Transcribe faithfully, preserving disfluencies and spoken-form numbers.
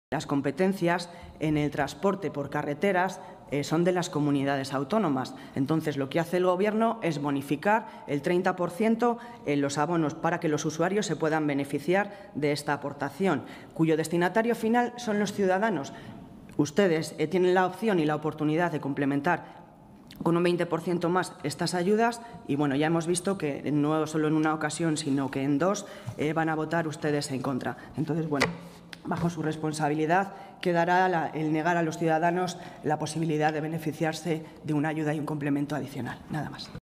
Las competencias en el transporte por carreteras eh, son de las comunidades autónomas. Entonces, lo que hace el Gobierno es bonificar el treinta por ciento en los abonos para que los usuarios se puedan beneficiar de esta aportación, cuyo destinatario final son los ciudadanos. Ustedes eh, tienen la opción y la oportunidad de complementar con un veinte por ciento más estas ayudas y, bueno, ya hemos visto que no solo en una ocasión, sino que en dos eh, van a votar ustedes en contra. Entonces, bueno, bajo su responsabilidad quedará la, el negar a los ciudadanos la posibilidad de beneficiarse de una ayuda y un complemento adicional. Nada más.